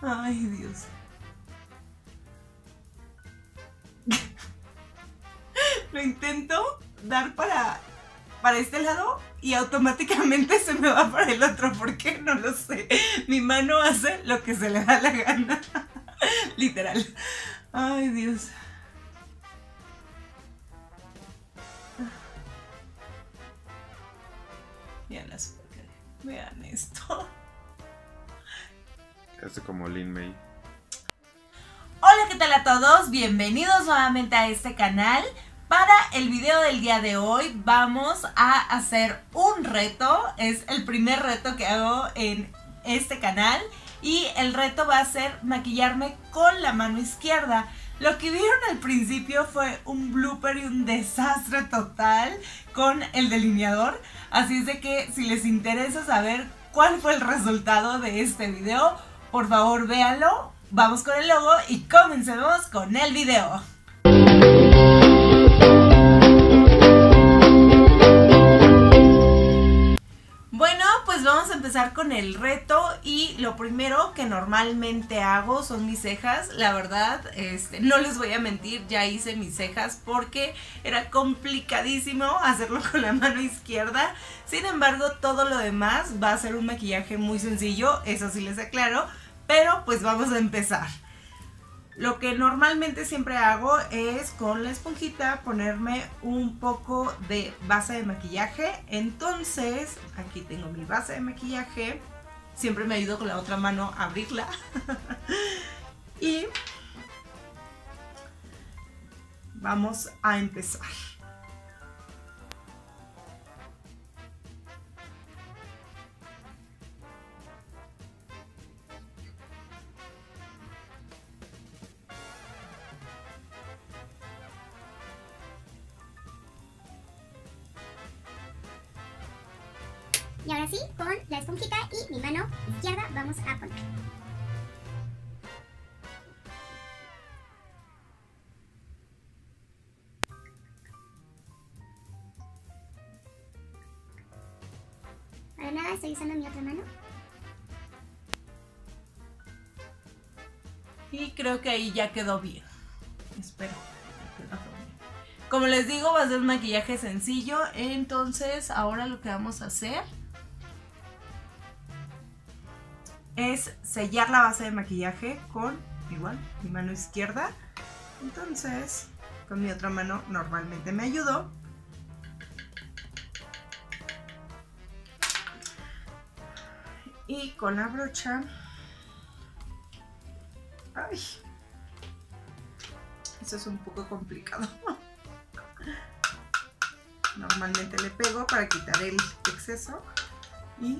Ay, Dios. Lo intento dar para este lado y automáticamente se me va para el otro. ¿Por qué? No lo sé. Mi mano hace lo que se le da la gana. Literal. Ay, Dios. Vean la supercarga. Vean esto. Hace como Lin May. Hola, ¿qué tal a todos? Bienvenidos nuevamente a este canal. Para el video del día de hoy vamos a hacer un reto. Es el primer reto que hago en este canal. Y el reto va a ser maquillarme con la mano izquierda. Lo que vieron al principio fue un blooper y un desastre total con el delineador. Así es de que si les interesa saber cuál fue el resultado de este video, por favor véanlo. Vamos con el logo y comencemos con el video. Bueno, pues vamos a empezar con el reto y lo primero que normalmente hago son mis cejas. La verdad, no les voy a mentir, ya hice mis cejas porque era complicadísimo hacerlo con la mano izquierda. Sin embargo, todo lo demás va a ser un maquillaje muy sencillo, eso sí les aclaro, pero pues vamos a empezar. Lo que normalmente siempre hago es con la esponjita ponerme un poco de base de maquillaje. Entonces, aquí tengo mi base de maquillaje. Siempre me ayudo con la otra mano a abrirla. Y vamos a empezar. Y ahora sí, con la esponjita y mi mano izquierda vamos a poner. Para nada, estoy usando mi otra mano. Y creo que ahí ya quedó bien. Espero. Como les digo, va a ser un maquillaje sencillo. Entonces, ahora lo que vamos a hacer es sellar la base de maquillaje con, igual, mi mano izquierda. Entonces, con mi otra mano normalmente me ayudo. Y con la brocha... ¡Ay! Eso es un poco complicado. Normalmente le pego para quitar el exceso y...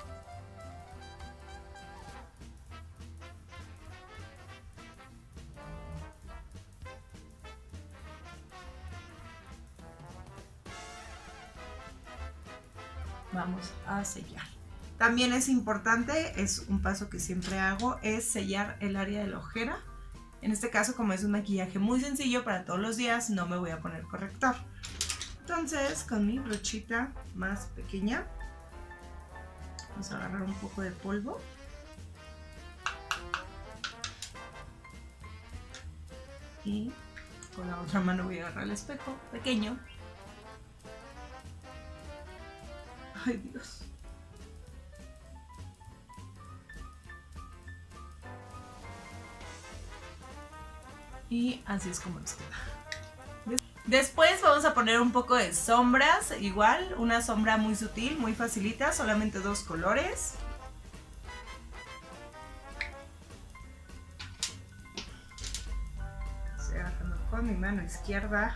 vamos a sellar. También es importante, es un paso que siempre hago, es sellar el área de la ojera. En este caso, como es un maquillaje muy sencillo para todos los días, no me voy a poner corrector. Entonces, con mi brochita más pequeña, vamos a agarrar un poco de polvo. Y con la otra mano voy a agarrar el espejo pequeño. Ay, Dios. Y así es como nos queda. Después vamos a poner un poco de sombras, igual, una sombra muy sutil, muy facilita, solamente 2 colores. Estoy agarrando con mi mano izquierda.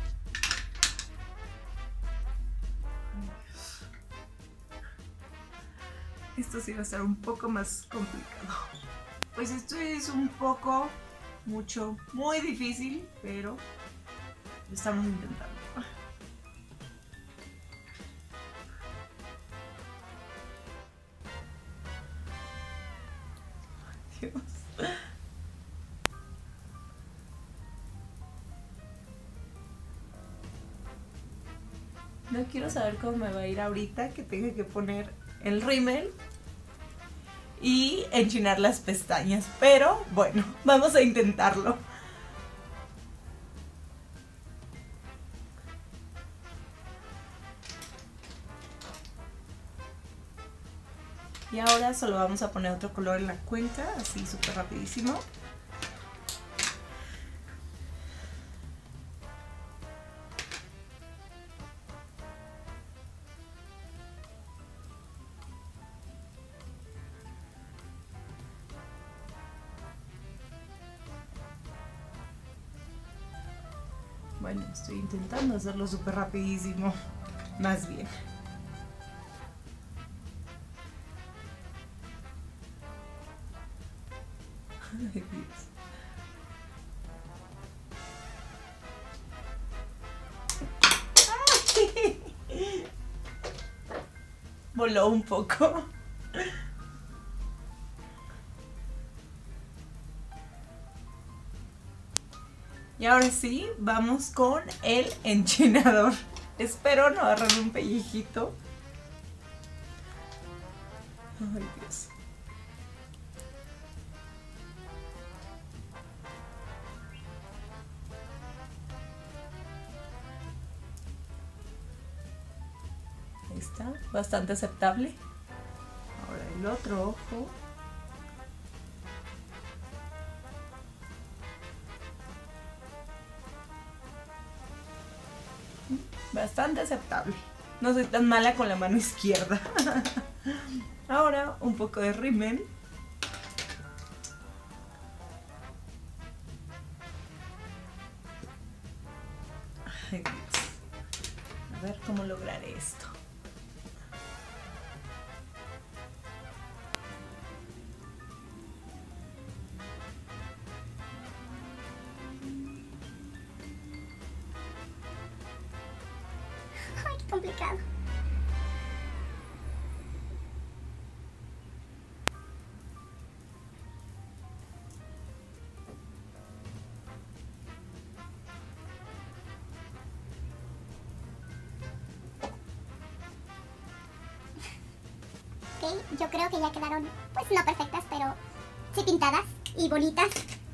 Esto sí va a estar un poco más complicado. Pues esto es un poco, mucho, muy difícil, pero lo estamos intentando. Dios. No quiero saber cómo me va a ir ahorita que tenga que poner el rímel. y enchinar las pestañas, pero bueno, vamos a intentarlo. Y ahora solo vamos a poner otro color en la cuenca, así súper rapidísimo. Bueno, estoy intentando hacerlo súper rapidísimo, más bien. Ay, Dios. ¡Ay! Voló un poco. Y ahora sí, vamos con el enchinador. Espero no agarrar un pellejito. Ay, Dios. Ahí está, bastante aceptable. Ahora el otro ojo. Bastante aceptable. No soy tan mala con la mano izquierda. Ahora un poco de rímel. Ay, Dios. A ver cómo lograré esto. Ay, qué complicado. Ok, yo creo que ya quedaron, pues no perfectas, pero sí pintadas y bonitas.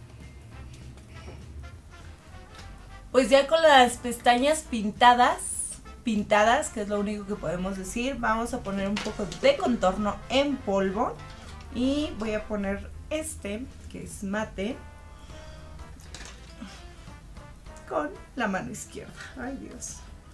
Pues ya con las pestañas pintadas, que es lo único que podemos decir, vamos a poner un poco de contorno en polvo. Y voy a poner este, que es mate, con la mano izquierda. Ay, Dios.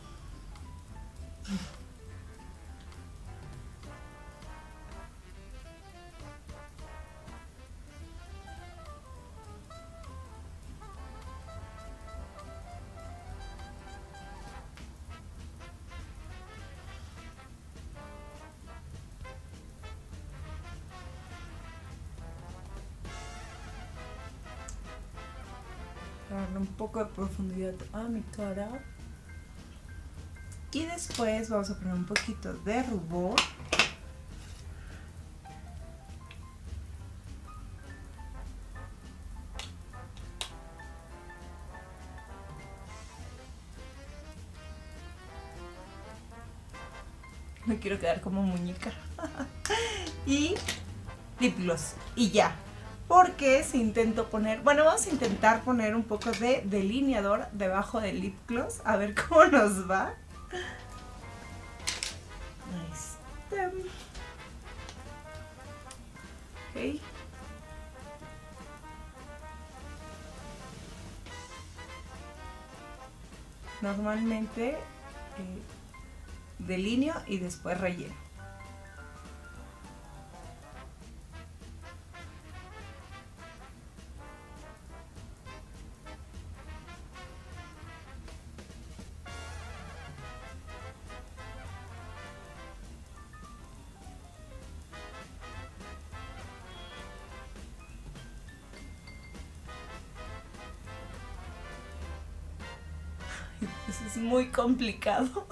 Darle un poco de profundidad a mi cara. Y después vamos a poner un poquito de rubor. No quiero quedar como muñeca. Y lip gloss. Y ya. Porque si intento poner... Bueno, vamos a intentar poner un poco de delineador debajo del lip gloss. A ver cómo nos va. Ahí está. Ok. Normalmente delineo y después relleno. Eso es muy complicado.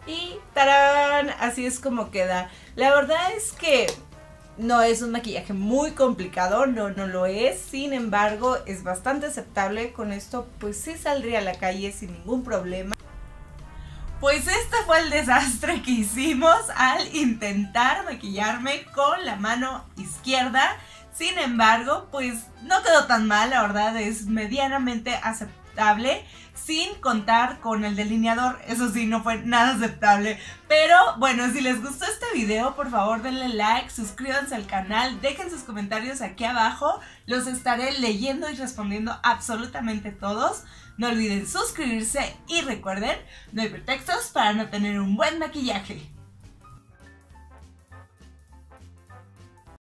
Y ¡tarán! Así es como queda. La verdad es que no es un maquillaje muy complicado, no lo es. Sin embargo, es bastante aceptable. Con esto pues sí saldría a la calle sin ningún problema. Pues este fue el desastre que hicimos al intentar maquillarme con la mano izquierda. Sin embargo, pues no quedó tan mal, la verdad es medianamente aceptable, sin contar con el delineador. Eso sí, no fue nada aceptable. Pero bueno, si les gustó este video, por favor denle like, suscríbanse al canal, dejen sus comentarios aquí abajo. Los estaré leyendo y respondiendo absolutamente todos. No olviden suscribirse y recuerden, no hay pretextos para no tener un buen maquillaje.